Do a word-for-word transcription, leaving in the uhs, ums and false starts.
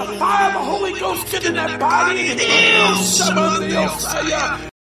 the fire of the Holy Ghost get in that body and heal somebody else.